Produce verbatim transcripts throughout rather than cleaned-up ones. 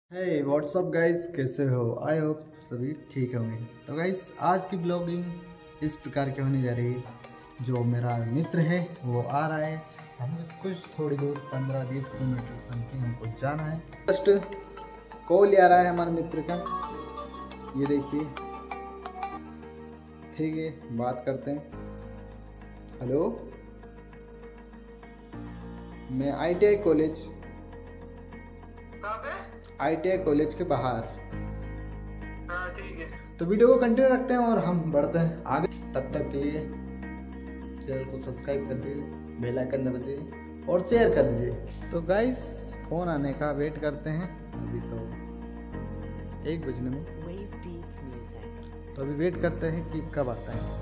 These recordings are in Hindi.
हे व्हाट्सअप गाइस, कैसे हो? आई होप सभी ठीक होंगे। तो गाइस आज की ब्लॉगिंग इस प्रकार की होने जा रही है। जो मेरा मित्र है वो आ रहा है, हमको कुछ थोड़ी दूर पंद्रह बीस किलोमीटर समथिंग हमको जाना है। फर्स्ट कॉल आ रहा है हमारे मित्र का, ये देखिए। ठीक है, बात करते हैं। हेलो, मैं I T I college I T I college के बाहर। हाँ ठीक है। तो वीडियो को कंटिन्यू रखते हैं और हम बढ़ते हैं आगे। तब तक के लिए चैनल को सब्सक्राइब कर दीजिए, बेल आइकन दबा दीजिए और शेयर कर दीजिए। तो गाइस फोन आने का वेट करते हैं। अभी तो एक बजने में, तो अभी वेट करते हैं कि कब आता है।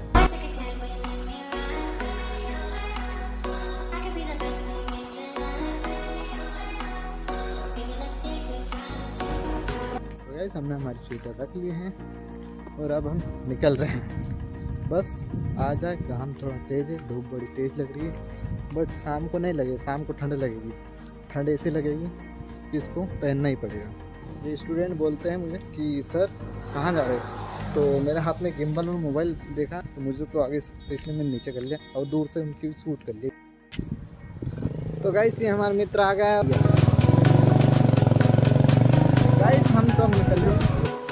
गाइस हमने हमारी स्वेटर रख लिए हैं और अब हम निकल रहे हैं। बस आ जाए, काम थोड़ा तेज है, धूप बड़ी तेज लग रही है, बट शाम को नहीं लगे, शाम को ठंड लगेगी। ठंड ऐसी लगेगी कि इसको पहनना ही पड़ेगा। ये स्टूडेंट बोलते हैं मुझे कि सर कहाँ जा रहे हो, तो मेरे हाथ में गिम्बल और मोबाइल देखा तो मुझे तो आगे इसलिए मैंने नीचे कर लिया और दूर से उनकी शूट कर ली। तो गाइस ये हमारा मित्र आ गया। गाइस हम तो हम निकल रहे।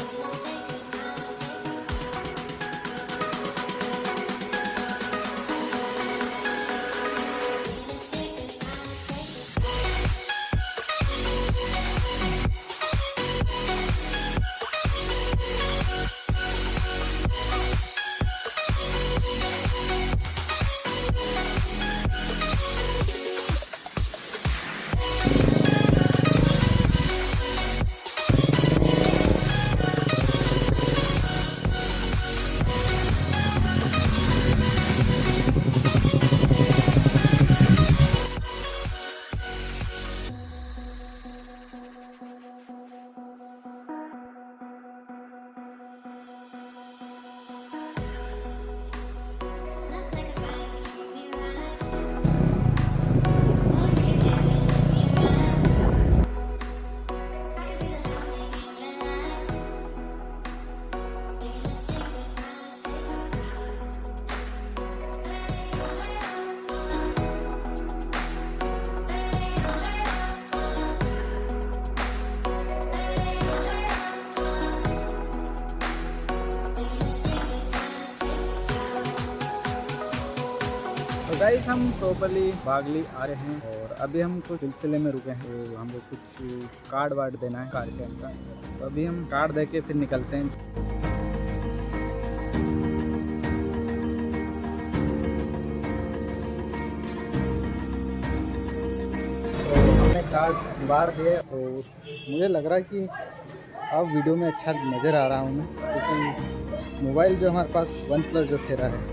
तो गाइस हम प्रॉपरली बागली आ रहे हैं और अभी हम कुछ सिलसिले में रुके हैं। तो हमको कुछ कार्ड वार्ड देना है कार्ड कैंप का, तो अभी हम कार्ड दे के फिर निकलते हैं। तो हमने कार्ड बार दिए, तो मुझे लग रहा है कि अब वीडियो में अच्छा नज़र आ रहा हूँ मैं, क्योंकि मोबाइल जो हमारे पास वन प्लस जो फेरा है,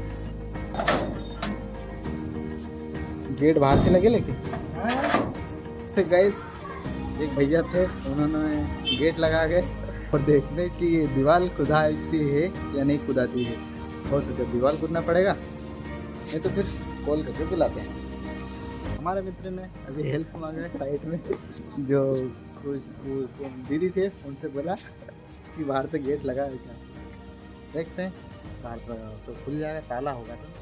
गेट बाहर से लगे। लेकिन तो गाइस एक भैया थे, उन्होंने गेट लगा के और देखने की दीवार खुदाती है या नहीं खुदाती है। हो सकता है दीवार कूदना पड़ेगा, नहीं तो फिर कॉल करके बुलाते हैं। हमारे मित्र ने अभी हेल्प मांगा है साइड में, जो कुछ दीदी थे उनसे बोला कि बाहर से गेट लगा है क्या। देखते हैं, बाहर से लगा तो खुल जाएगा, ताला होगा तो।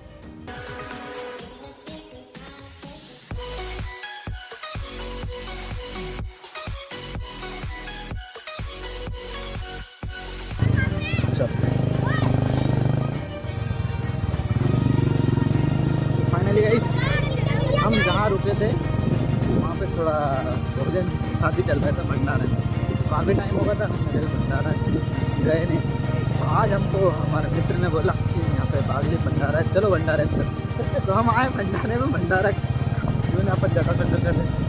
फाइनली गाइस हम जहाँ रुके थे वहाँ पे थोड़ा भोजन शादी चल रहा था, भंडारा। काफ़ी टाइम हो गया था मेरे भंडारा गए नहीं, तो आज हमको हमारे मित्र ने बोला कि यहाँ पे बागली भंडारा है, चलो भंडारे में। तो हम आए भंडारे में, भंडारा जो यहाँ पर जटा शंकर कर रहे।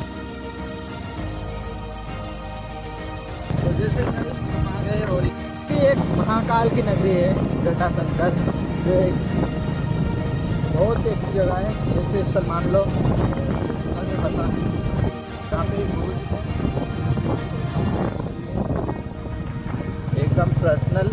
तो जैसे हम आ गए, और एक महाकाल की नगरी है जटा शंकर, जो एक बहुत ही अच्छी जगह है, तीर्थ स्थल मान लो। पता काफी एकदम पर्सनल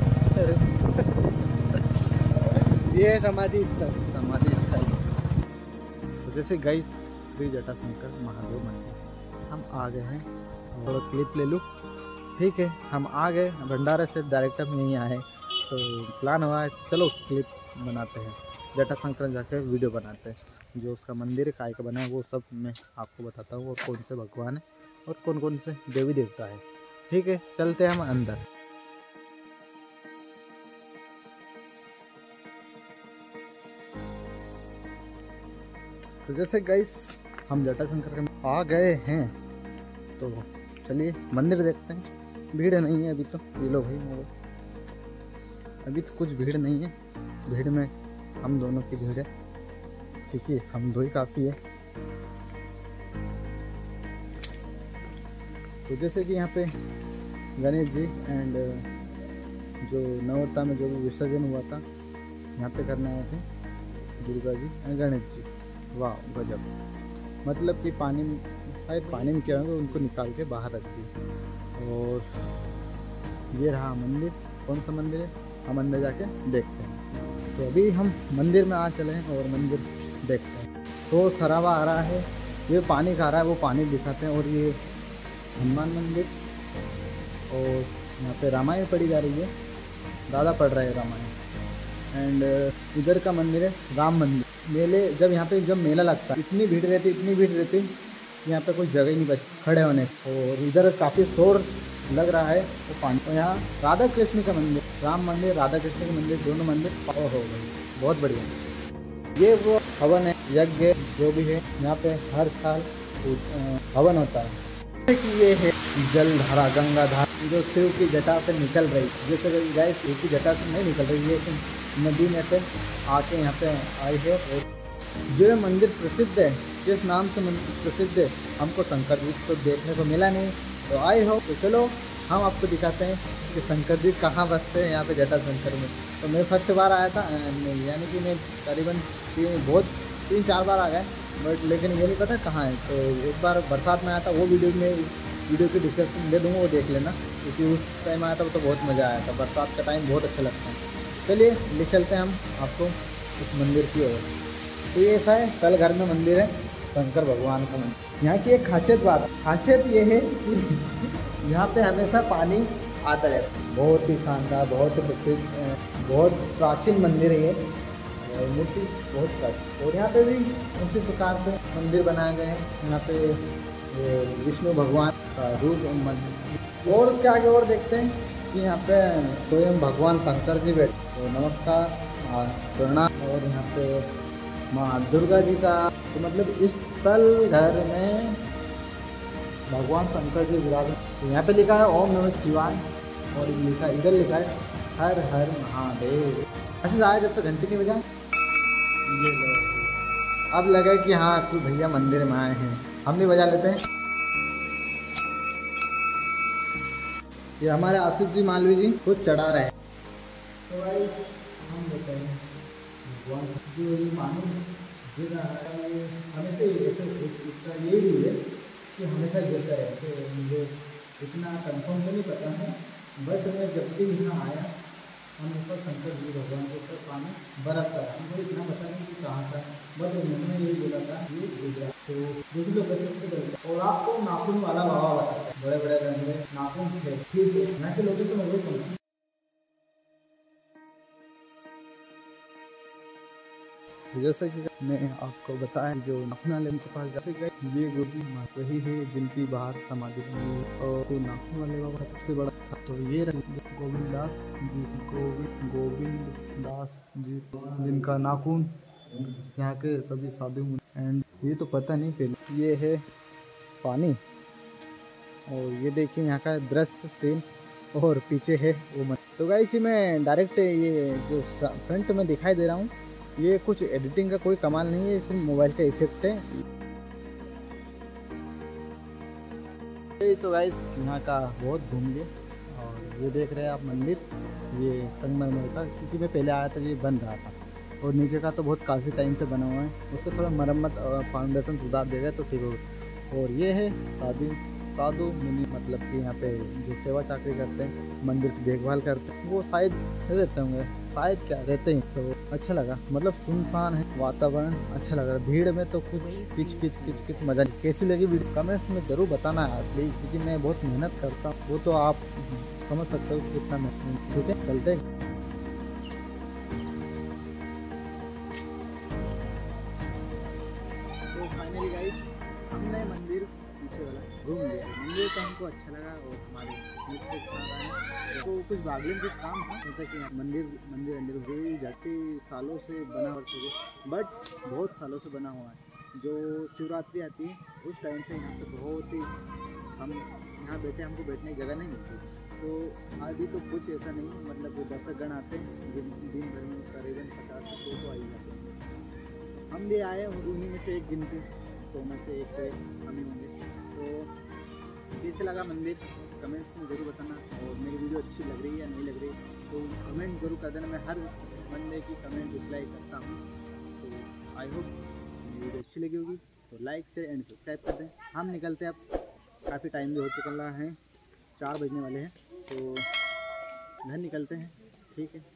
ये समाधि स्थल समाधि स्थल तो जैसे गाइस श्री जटाशंकर महादेव मंदिर हम आ गए हैं थोड़ा क्लिप ले लूँ। ठीक है, हम आ गए भंडारा से, डायरेक्ट हम यहीं आए तो प्लान हुआ है चलो क्लिप बनाते हैं, जटाशंकर जाके वीडियो बनाते हैं। जो उसका मंदिर है काय का बना है वो सब मैं आपको बताता हूँ, और कौन से भगवान है और कौन कौन से देवी देवता है। ठीक है, चलते हैं हम अंदर। तो जैसे गाइस हम जटाशंकर के आ गए हैं तो चलिए मंदिर देखते हैं। भीड़ नहीं है अभी तो, ये लो भाई मोबाइल, अभी तो कुछ भीड़ नहीं है। भीड़ में हम दोनों की भीड़ है क्योंकि हम दो ही काफ़ी है। तो जैसे कि यहाँ पे गणेश जी एंड जो नवरता में जो भी विसर्जन हुआ था यहाँ पे करने आए थे दुर्गा जी एंड गणेश जी। वाह गजब, मतलब कि पानी में शायद पानी में क्या होगा उनको निकाल के बाहर रख दी। और ये रहा मंदिर। कौन सा मंदिर है हम अंदर जाके देखते हैं। तो अभी हम मंदिर में आ चले हैं और मंदिर देखते हैं। तो सराबा आ रहा है, ये पानी खा रहा है वो पानी दिखाते हैं। और ये हनुमान मंदिर, और यहाँ पे रामायण पढ़ी जा रही है, दादा पढ़ रहा है रामायण। एंड इधर का मंदिर है राम मंदिर। मेले जब यहाँ पे जब मेला लगता है इतनी भीड़ रहती इतनी भीड़ रहती यहाँ पे कोई जगह ही नहीं बच खड़े होने। और इधर काफ़ी शोर लग रहा है वो पानी। और यहाँ राधा कृष्ण का मंदिर, राम मंदिर राधा कृष्ण का मंदिर, दोनों मंदिर हो गए, बहुत बढ़िया। ये वो हवन है, यज्ञ जो भी है यहाँ पे हर साल हवन होता है। कि ये है जलधारा, गंगा धारा जो शिव की जटा से निकल रही, जैसे गाय शिव की जटा से नहीं निकल रही है, नदी में से आके यहाँ पे आई है। और जो मंदिर प्रसिद्ध है, जिस नाम से मंदिर प्रसिद्ध है, हमको शंकर जी तो देखने को मिला नहीं, तो आए हो तो चलो हम आपको दिखाते हैं कि शंकर जी कहाँ बसते हैं यहाँ पे जटाशंकर में। तो मैं फर्स्ट बार आया था, यानी कि मैं करीबन तीन बहुत तीन चार बार आ गए, बट लेकिन ये नहीं पता कहाँ है। तो एक बार बरसात में आया था, वो वीडियो में वीडियो की डिस्क्रिप्शन दे दूँगा, वो देख लेना, क्योंकि उस टाइम आया था तो बहुत मज़ा आया था। बरसात का टाइम बहुत अच्छा लगता है। चलिए ले चलते हैं हम आपको उस मंदिर की ओर। तो ये ऐसा है, तल घर में मंदिर है शंकर भगवान का मंदिर। यहाँ की एक खासियत बात खासियत ये है कि यहाँ पे हमेशा पानी आता है। बहुत ही शानदार, बहुत ही प्रसिद्ध, बहुत प्राचीन मंदिर है ये, मूर्ति बहुत प्राचीन। और यहाँ पे भी उसी प्रकार से मंदिर बनाए गए हैं। यहाँ पे विष्णु भगवान का रूप मंदिर। और क्या आगे और देखते हैं कि यहाँ पे स्वयं भगवान शंकर जी बैठे। तो नमस्कार प्रणाम। और यहाँ पे माँ दुर्गा जी का, तो मतलब इस तल घर में भगवान शंकर जी विराज। तो यहाँ पे लिखा है ओम नमः शिवाय, और लिखा इधर लिखा है हर हर महादेव। ऐसे आए जब तक घंटी नहीं बजाए। ये लो, अब लगे कि हाँ कोई भैया मंदिर में आए हैं, हम भी बजा लेते हैं। ये हमारे आशीष जी मालवी जी खुद चढ़ा रहे हैं। तो भाई हम देते हैं भगवान जो ये मानो हमेशा इसका ये भी है कि हमेशा गिरता है। तो मुझे इतना कंफर्म तो नहीं पता है, बट मैं जब भी यहाँ आया हम ऊपर शंकर जी भगवान के ऊपर पानी बरसता है। हमको इतना पता नहीं कि कहाँ था, बट उन्होंने ये बोला था ये गुजरात। तो दूसरी लोग और आपको नाखून वाला बाबा बताता है, बड़े बड़े रंगे नाखून थे। ठीक है, यहाँ के लोग तो मैं वही कहूँ। जैसे कि मैं आपको बताया जो नाखून वाले के पास जैसे गए, ये गुरुजी वही है जिनकी बाहर समाधि बनी है। और तो नाखून वाले बाबा सबसे बड़ा था। तो ये गोविंद दास जी, गोविंद गोविंद दास जी जिनका नाखून यहाँ के सभी साधु। एंड ये तो पता नहीं, फिर ये है पानी। और ये देखिए यहाँ का दृश्य सीन, और पीछे है वो मंदिर। तो गाइस मैं डायरेक्ट ये जो फ्रंट में दिखाई दे रहा हूँ, ये कुछ एडिटिंग का कोई कमाल नहीं है, सिर्फ मोबाइल का इफेक्ट है। तो गाइस यहाँ का बहुत घूम लिए। और ये देख रहे हैं आप मंदिर, ये संगमरमर का, क्योंकि मैं पहले आया था ये बन रहा था। और नीचे का तो बहुत काफ़ी टाइम से बना हुआ है, उसका थोड़ा मरम्मत और फाउंडेशन सुधार देगा तो ठीक होगा। और ये है शादी साधु मुनि, मतलब कि यहाँ पे जो सेवा चाकरी करते हैं, मंदिर की देखभाल करते हैं, वो शायद रहते होंगे, शायद क्या रहते हैं। तो अच्छा लगा, मतलब सुनसान है वातावरण, अच्छा लग रहा है। भीड़ में तो कुछ किच किच किच किच मजा नहीं। कैसी लगी वीडियो कमेंट्स में जरूर बताना है प्लीज, क्योंकि मैं बहुत मेहनत करता हूँ, वो तो आप समझ सकते हो कितना मेहनत। ठीक है, चलते हैं। तो फाइनली गाइस हमने मंदिर पीछे वाला घूम लिया। मंदिर तो हमको अच्छा लगा और हमारे मित्र के साथ आए तो कुछ बागली में कुछ काम था, सोचा कि मंदिर मंदिर अंदर हुई जाती सालों से बना हो सके, बट बहुत सालों से बना हुआ है। जो शिवरात्रि आती है उस टाइम से यहाँ पे बहुत ही, हम यहाँ बैठे हमको बैठने की जगह नहीं मिलती। तो अभी तो कुछ ऐसा नहीं है, मतलब जो दर्शकगण आते हैं दिन दिन भर में करीबन पचास से सौ तो आ ही जाते हैं। हम भी आए और उन्हीं में से एक गिनती, सौ में से एक हम ही होंगे। तो कैसे लगा मंदिर कमेंट्स में ज़रूर बताना, और मेरी वीडियो अच्छी लग रही है या नहीं लग रही तो कमेंट ज़रूर कर देना। मैं हर बंदे की कमेंट रिप्लाई करता हूँ। तो आई होप मेरी वीडियो अच्छी लगी होगी, तो लाइक शेयर एंड सब्सक्राइब कर दें। हम निकलते हैं, अब काफ़ी टाइम भी हो चुका है, चार बजने वाले हैं, तो घर निकलते हैं। ठीक है।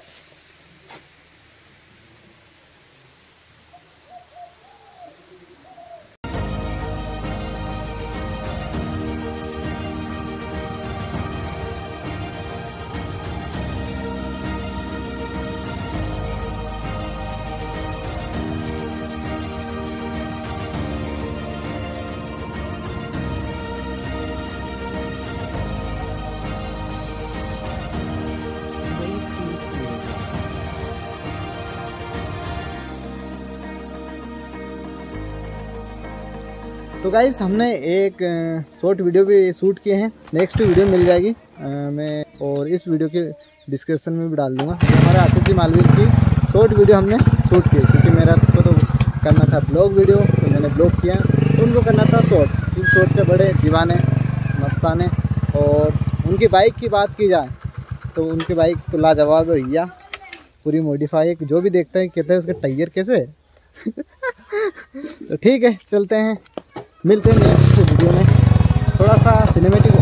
तो गाइस हमने एक शॉर्ट वीडियो भी शूट किए हैं, नेक्स्ट वीडियो मिल जाएगी आ, मैं और इस वीडियो के डिस्क्रिप्शन में भी डाल दूंगा। तो हमारे आतिश जी मालवीय की शॉर्ट वीडियो हमने शूट की, क्योंकि मेरा को तो करना था ब्लॉग वीडियो, तो मैंने ब्लॉग किया, तो उनको करना था शॉर्ट। इस शॉर्ट के बड़े दीवाने मस्ताने। और उनकी बाइक की बात की जाए तो उनकी बाइक तो लाजवाब है भैया, पूरी मॉडिफाई है। जो भी देखता है कहता है उसके टायर कैसे तो ठीक है, चलते हैं, मिलते हैं नेक्स्ट वीडियो में। थोड़ा सा सिनेमेटिक